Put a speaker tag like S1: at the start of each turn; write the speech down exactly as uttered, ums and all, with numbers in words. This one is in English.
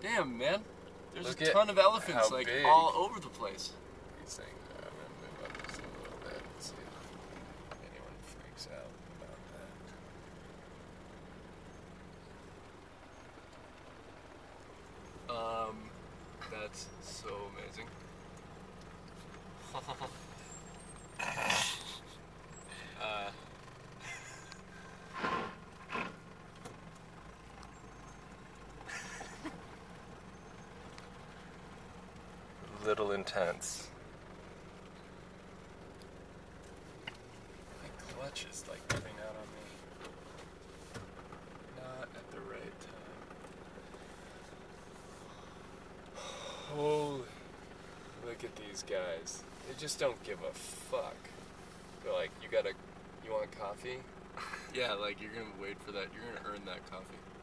S1: Damn, man. There's
S2: Look
S1: a
S2: at
S1: ton of elephants,
S2: how
S1: like,
S2: big.
S1: all over the place.
S2: These things, I'm going to move up just a little bit and see if anyone freaks out about that.
S1: Um, that's so amazing. uh...
S2: Little intense. My clutch is like giving out on me. Not at the right time. Holy. Look at these guys. They just don't give a fuck. They're like, you gotta, you want coffee?
S1: Yeah, like, you're gonna wait for that. You're gonna earn that coffee.